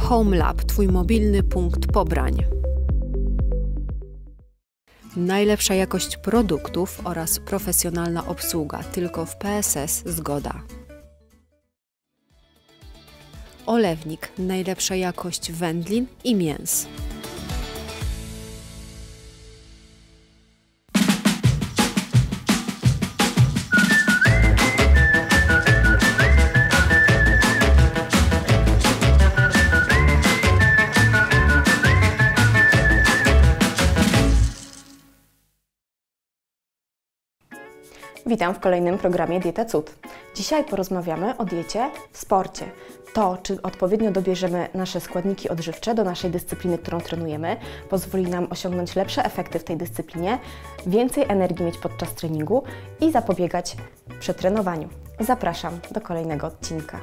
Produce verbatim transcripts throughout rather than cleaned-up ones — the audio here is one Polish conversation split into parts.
HomeLab, Twój mobilny punkt pobrań. Najlepsza jakość produktów oraz profesjonalna obsługa. Tylko w P S S zgoda. Olewnik. Najlepsza jakość wędlin i mięs. Witam w kolejnym programie Dieta Cud. Dzisiaj porozmawiamy o diecie w sporcie. To, czy odpowiednio dobierzemy nasze składniki odżywcze do naszej dyscypliny, którą trenujemy, pozwoli nam osiągnąć lepsze efekty w tej dyscyplinie, więcej energii mieć podczas treningu i zapobiegać przetrenowaniu. Zapraszam do kolejnego odcinka.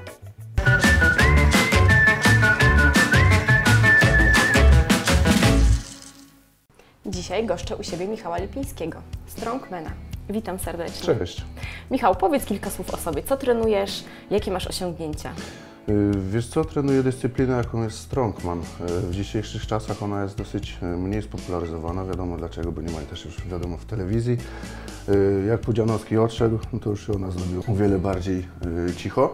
Dzisiaj goszczę u siebie Michała Lipińskiego, strongmana. Witam serdecznie. Cześć. Michał, powiedz kilka słów o sobie. Co trenujesz? Jakie masz osiągnięcia? Wiesz co, trenuję dyscyplinę, jaką jest strongman. W dzisiejszych czasach ona jest dosyć mniej spopularyzowana. Wiadomo dlaczego, bo nie ma jej też już wiadomo w telewizji. Jak Pudzianowski odszedł, no to już się o nas zrobiło o wiele bardziej cicho.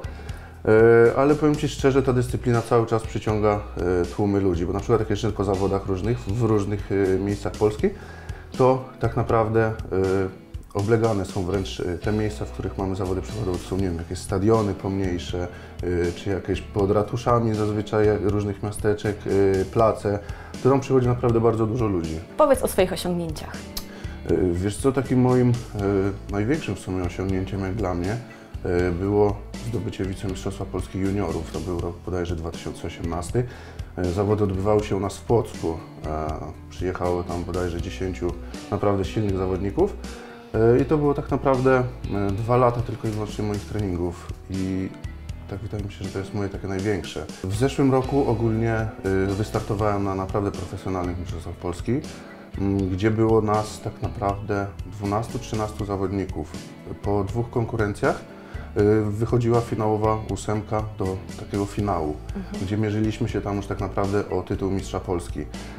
Ale powiem Ci szczerze, ta dyscyplina cały czas przyciąga tłumy ludzi, bo na przykład jak jeszcze po zawodach różnych, w różnych miejscach Polski, to tak naprawdę oblegane są wręcz te miejsca, w których mamy zawody przewodowe. To są, nie wiem, jakieś stadiony pomniejsze, czy jakieś pod ratuszami zazwyczaj różnych miasteczek, place, to tam przychodzi naprawdę bardzo dużo ludzi. Powiedz o swoich osiągnięciach. Wiesz co, takim moim największym w sumie osiągnięciem jak dla mnie było zdobycie wicemistrzostwa Polski juniorów. To był rok bodajże dwa tysiące osiemnasty. Zawody odbywały się u nas w Płocku. Przyjechało tam bodajże dziesięciu naprawdę silnych zawodników. I to było tak naprawdę dwa lata tylko i wyłącznie moich treningów i tak wydaje mi się, że to jest moje takie największe. W zeszłym roku ogólnie wystartowałem na naprawdę profesjonalnych mistrzostwach Polski, gdzie było nas tak naprawdę dwunastu trzynastu zawodników. Po dwóch konkurencjach wychodziła finałowa ósemka do takiego finału, mhm. gdzie mierzyliśmy się tam już tak naprawdę o tytuł mistrza Polski.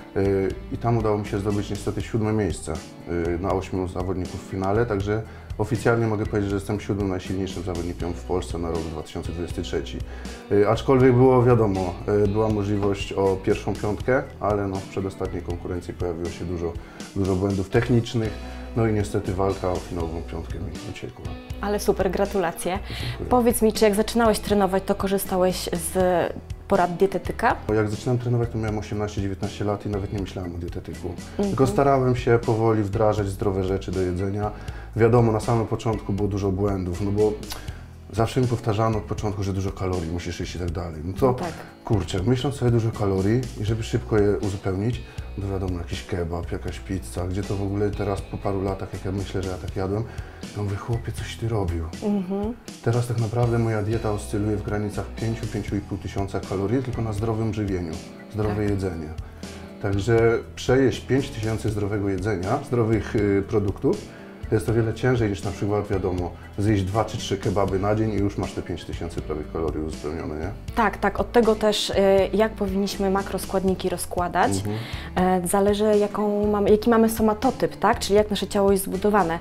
I tam udało mi się zdobyć niestety siódme miejsce na ośmiu zawodników w finale, także oficjalnie mogę powiedzieć, że jestem siódmym najsilniejszym zawodnikiem w Polsce na rok dwa tysiące dwudziesty trzeci. Aczkolwiek było wiadomo, była możliwość o pierwszą piątkę, ale no w przedostatniej konkurencji pojawiło się dużo, dużo błędów technicznych. No i niestety walka o finałową piątkę mi uciekła. Ale super, gratulacje. Dziękuję. Powiedz mi, czy jak zaczynałeś trenować, to korzystałeś z porad dietetyka? Jak zaczynałem trenować, to miałem osiemnaście dziewiętnaście lat i nawet nie myślałem o dietetyku. Mhm. Tylko starałem się powoli wdrażać zdrowe rzeczy do jedzenia. Wiadomo, na samym początku było dużo błędów, no bo zawsze mi powtarzano od początku, że dużo kalorii musisz jeść i tak dalej. No to no tak. Kurczę, myśląc sobie dużo kalorii i żeby szybko je uzupełnić, to wiadomo, jakiś kebab, jakaś pizza, gdzie to w ogóle teraz po paru latach, jak ja myślę, że ja tak jadłem, to mówię, chłopie, coś ty robił. Mhm. Teraz tak naprawdę moja dieta oscyluje w granicach pięć do pięciu i pół tysiąca kalorii, tylko na zdrowym żywieniu, zdrowe tak. jedzenie. Także przejeść pięć tysięcy zdrowego jedzenia, zdrowych y, produktów, to jest o wiele ciężej niż na przykład, wiadomo, zjeść dwa czy trzy kebaby na dzień i już masz te pięć tysięcy prawie kalorii uzupełnione, nie? Tak, tak. Od tego też, jak powinniśmy makroskładniki rozkładać, mhm. zależy jaką mamy, jaki mamy somatotyp, tak? Czyli jak nasze ciało jest zbudowane.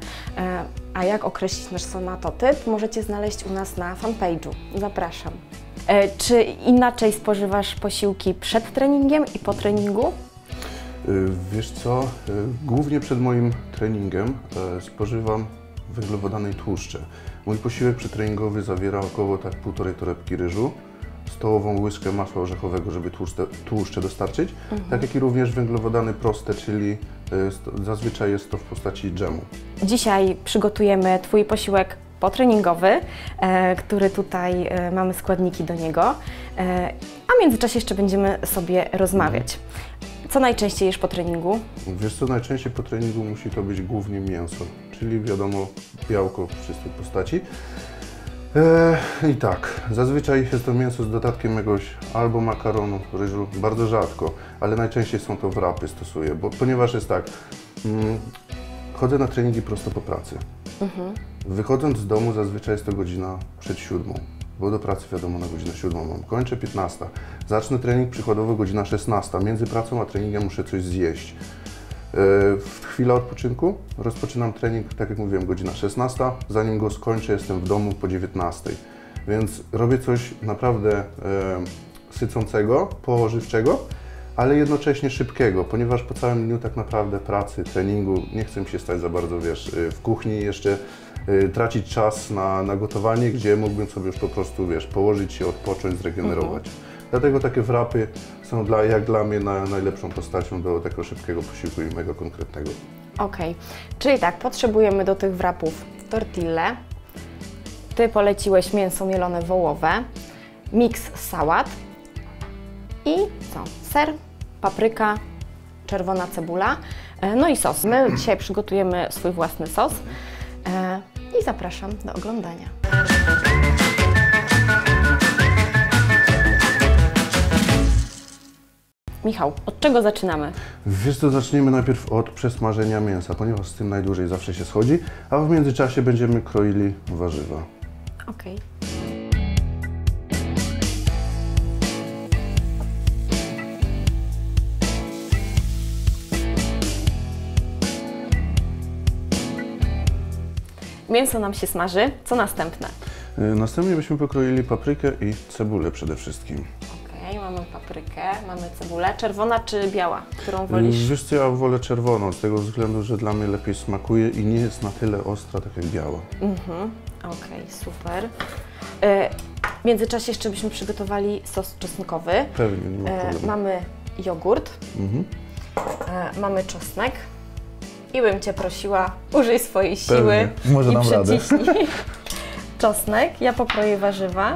A jak określić nasz somatotyp, możecie znaleźć u nas na fanpage'u. Zapraszam. Czy inaczej spożywasz posiłki przed treningiem i po treningu? Wiesz co, głównie przed moim treningiem spożywam węglowodany i tłuszcze. Mój posiłek przytreningowy zawiera około tak półtorej torebki ryżu, stołową łyżkę masła orzechowego, żeby tłuszcze, tłuszcze dostarczyć, mhm. tak jak i również węglowodany proste, czyli zazwyczaj jest to w postaci dżemu. Dzisiaj przygotujemy Twój posiłek potreningowy, e, który tutaj e, mamy składniki do niego, e, a w międzyczasie jeszcze będziemy sobie rozmawiać. Co najczęściej jesz po treningu? Wiesz co, najczęściej po treningu musi to być głównie mięso, czyli wiadomo białko w czystej postaci. Eee, I tak, zazwyczaj jest to mięso z dodatkiem jakiegoś albo makaronu, ryżu, bardzo rzadko, ale najczęściej są to wrapy stosuję, bo ponieważ jest tak, mm, chodzę na treningi prosto po pracy. Mhm. Wychodząc z domu zazwyczaj jest to godzina przed siódmą. bo do pracy wiadomo na godzinę siódmą mam. Kończę piętnasta. Zacznę trening przykładowo godzina szesnasta. Między pracą a treningiem muszę coś zjeść. W chwilę odpoczynku rozpoczynam trening, tak jak mówiłem, godzina szesnasta. Zanim go skończę, jestem w domu po dziewiętnastej. Więc robię coś naprawdę e, sycącego, pożywczego, ale jednocześnie szybkiego, ponieważ po całym dniu tak naprawdę pracy, treningu nie chcę się stać za bardzo, wiesz, w kuchni jeszcze y, tracić czas na, na gotowanie, gdzie mógłbym sobie już po prostu, wiesz, położyć się, odpocząć, zregenerować. Mhm. Dlatego takie wrapy są dla, jak dla mnie na, najlepszą postacią do takiego szybkiego posiłku i mega konkretnego. Okej, okay. Czyli tak, potrzebujemy do tych wrapów tortille. Ty poleciłeś mięso mielone wołowe, miks sałat i co? Ser, papryka, czerwona cebula, no i sos. My dzisiaj przygotujemy swój własny sos i zapraszam do oglądania. Michał, od czego zaczynamy? Wiesz co, zaczniemy najpierw od przesmażenia mięsa, ponieważ z tym najdłużej zawsze się schodzi, a w międzyczasie będziemy kroili warzywa. Okej. Okay. Mięso nam się smaży. Co następne? Następnie byśmy pokroili paprykę i cebulę przede wszystkim. Okej, okay, mamy paprykę, mamy cebulę. Czerwona czy biała? Którą wolisz? Wiesz co, ja wolę czerwoną, z tego względu, że dla mnie lepiej smakuje i nie jest na tyle ostra, tak jak biała. Mhm, okej, okay, super. W międzyczasie jeszcze byśmy przygotowali sos czosnkowy. Pewnie, nie ma problemu. Mamy jogurt, mhm. mamy czosnek. I bym Cię prosiła, użyj swojej siły. Pewnie. Może i dam radę. Czosnek, ja pokroję warzywa.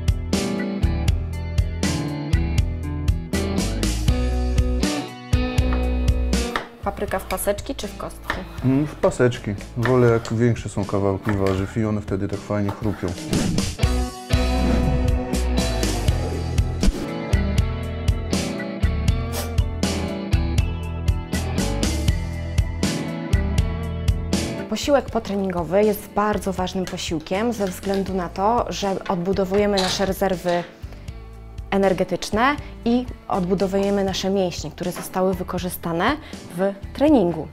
Papryka w paseczki czy w kostki? Mm, w paseczki. Wolę, jak większe są kawałki warzyw i one wtedy tak fajnie chrupią. Posiłek potreningowy jest bardzo ważnym posiłkiem ze względu na to, że odbudowujemy nasze rezerwy energetyczne i odbudowujemy nasze mięśnie, które zostały wykorzystane w treningu.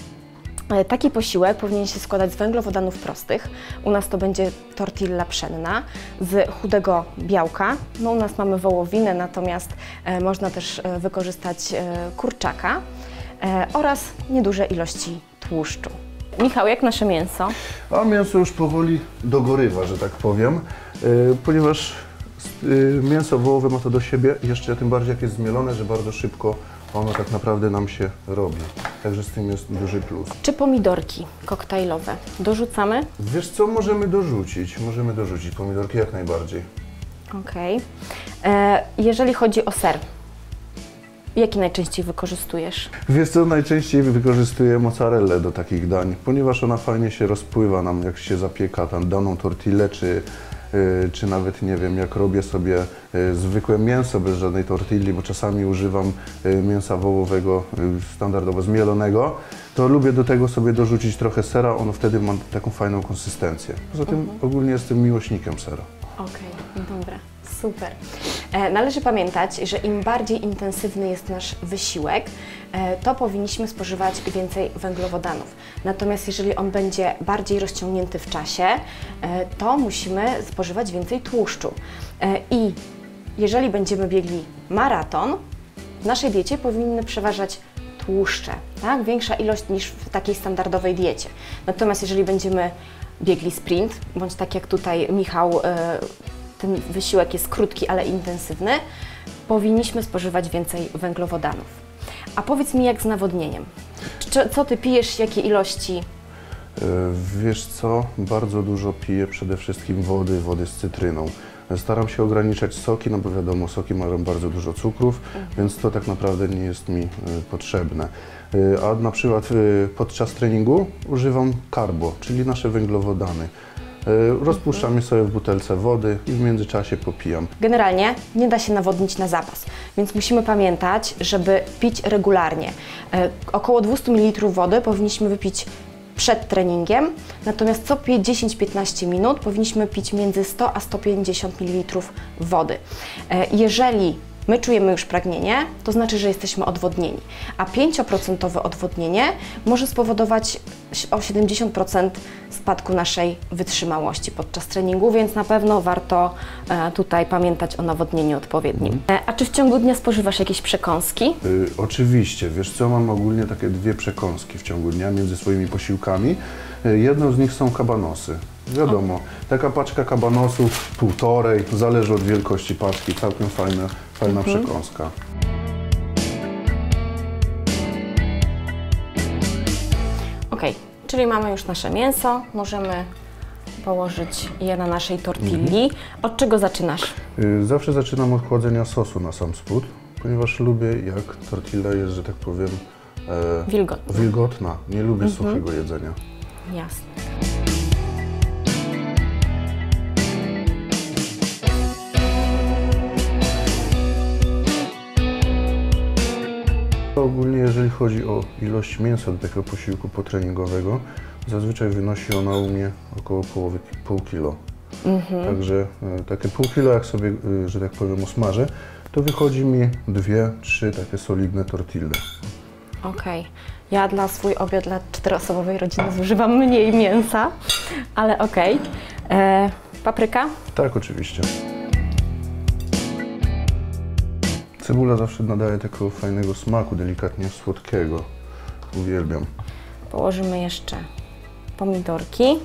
Taki posiłek powinien się składać z węglowodanów prostych. U nas to będzie tortilla pszenna z chudego białka. No, u nas mamy wołowinę, natomiast e, można też e, wykorzystać e, kurczaka e, oraz nieduże ilości tłuszczu. Michał, jak nasze mięso? A mięso już powoli dogorywa, że tak powiem, yy, ponieważ yy, mięso wołowe ma to do siebie, jeszcze tym bardziej jak jest zmielone, że bardzo szybko ono tak naprawdę nam się robi. Także z tym jest duży plus. Czy pomidorki koktajlowe dorzucamy? Wiesz co, możemy dorzucić, możemy dorzucić pomidorki jak najbardziej. Okej. Okay. Jeżeli chodzi o ser, jaki najczęściej wykorzystujesz? Wiesz co, najczęściej wykorzystuję mozzarellę do takich dań, ponieważ ona fajnie się rozpływa nam, jak się zapieka tam daną tortillę, czy, yy, czy nawet, nie wiem, jak robię sobie yy, zwykłe mięso bez żadnej tortilli, bo czasami używam yy, mięsa wołowego yy, standardowo zmielonego, to lubię do tego sobie dorzucić trochę sera, ono wtedy ma taką fajną konsystencję. Poza tym mhm. ogólnie jestem miłośnikiem sera. Okej, okay, dobra. Super. E, należy pamiętać, że im bardziej intensywny jest nasz wysiłek, e, to powinniśmy spożywać więcej węglowodanów. Natomiast jeżeli on będzie bardziej rozciągnięty w czasie, e, to musimy spożywać więcej tłuszczu. E, I jeżeli będziemy biegli maraton, w naszej diecie powinny przeważać tłuszcze, tak? Większa ilość niż w takiej standardowej diecie. Natomiast jeżeli będziemy biegli sprint, bądź tak jak tutaj Michał, e, ten wysiłek jest krótki, ale intensywny, powinniśmy spożywać więcej węglowodanów. A powiedz mi, jak z nawodnieniem? Co Ty pijesz, jakie ilości? Wiesz co, bardzo dużo piję przede wszystkim wody, wody z cytryną. Staram się ograniczać soki, no bo wiadomo, soki mają bardzo dużo cukrów, mhm. więc to tak naprawdę nie jest mi potrzebne. A na przykład podczas treningu używam carbo, czyli nasze węglowodany. Rozpuszczam je sobie w butelce wody i w międzyczasie popijam. Generalnie nie da się nawodnić na zapas, więc musimy pamiętać, żeby pić regularnie. E, około dwieście mililitrów wody powinniśmy wypić przed treningiem, natomiast co dziesięć do piętnastu minut powinniśmy pić między sto a sto pięćdziesiąt mililitrów wody. Jeżeli my czujemy już pragnienie, to znaczy, że jesteśmy odwodnieni, a pięć procent odwodnienie może spowodować o siedemdziesiąt procent spadku naszej wytrzymałości podczas treningu, więc na pewno warto tutaj pamiętać o nawodnieniu odpowiednim. Mm. A czy w ciągu dnia spożywasz jakieś przekąski? Yy, oczywiście. Wiesz co, mam ogólnie takie dwie przekąski w ciągu dnia między swoimi posiłkami. Yy, jedną z nich są kabanosy. Wiadomo, o. taka paczka kabanosów, półtorej, zależy od wielkości paczki, całkiem fajna, fajna mhm. przekąska. Ok, czyli mamy już nasze mięso, możemy położyć je na naszej tortilli. Mhm. Od czego zaczynasz? Yy, zawsze zaczynam od kładzenia sosu na sam spód, ponieważ lubię, jak tortilla jest, że tak powiem, e, wilgotna. wilgotna. Nie lubię mhm. suchego jedzenia. Jasne. Ogólnie jeżeli chodzi o ilość mięsa do takiego posiłku potreningowego, zazwyczaj wynosi ona u mnie około połowy, pół kilo. Mhm. Także e, takie pół kilo, jak sobie, e, że tak powiem, usmażę, to wychodzi mi dwie, trzy takie solidne tortille. Okej. Okay. Ja dla swój obiad dla czteroosobowej rodziny zużywam mniej mięsa, ale okej. Okay. Papryka? Tak, oczywiście. Cebula zawsze nadaje takiego fajnego smaku, delikatnie słodkiego. Uwielbiam. Położymy jeszcze pomidorki.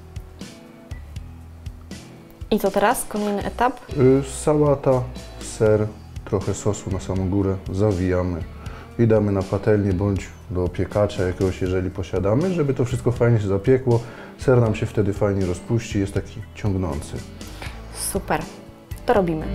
I co teraz? Kolejny etap? Yy, sałata, ser, trochę sosu na samą górę, zawijamy i damy na patelnię bądź do piekacza jakiegoś, jeżeli posiadamy, żeby to wszystko fajnie się zapiekło. Ser nam się wtedy fajnie rozpuści, jest taki ciągnący. Super, to robimy.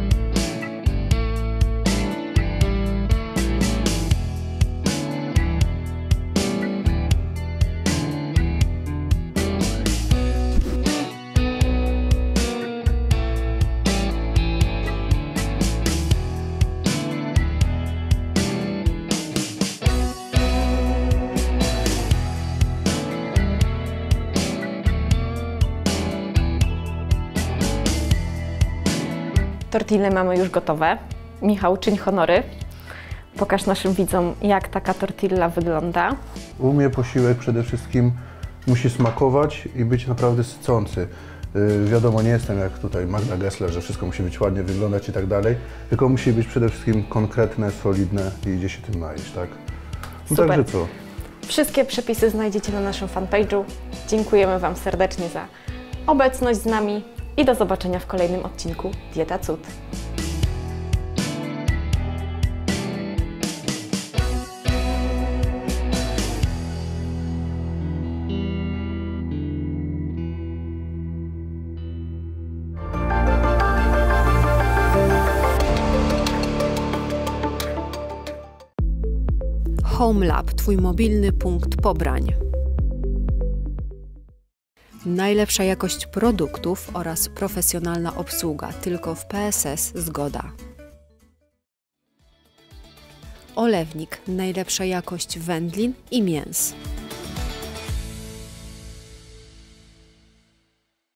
Tortille mamy już gotowe. Michał, czyń honory. Pokaż naszym widzom, jak taka tortilla wygląda. U mnie posiłek przede wszystkim musi smakować i być naprawdę sycący. Yy, wiadomo, nie jestem jak tutaj Magda Gessler, że wszystko musi być ładnie wyglądać i tak dalej, tylko musi być przede wszystkim konkretne, solidne i idzie się tym najeść, tak? No super. Także co? Wszystkie przepisy znajdziecie na naszym fanpage'u. Dziękujemy Wam serdecznie za obecność z nami i do zobaczenia w kolejnym odcinku Dieta Cud. HomeLab, Twój mobilny punkt pobrań. Najlepsza jakość produktów oraz profesjonalna obsługa tylko w P S S Zgoda. Olewnik, najlepsza jakość wędlin i mięs.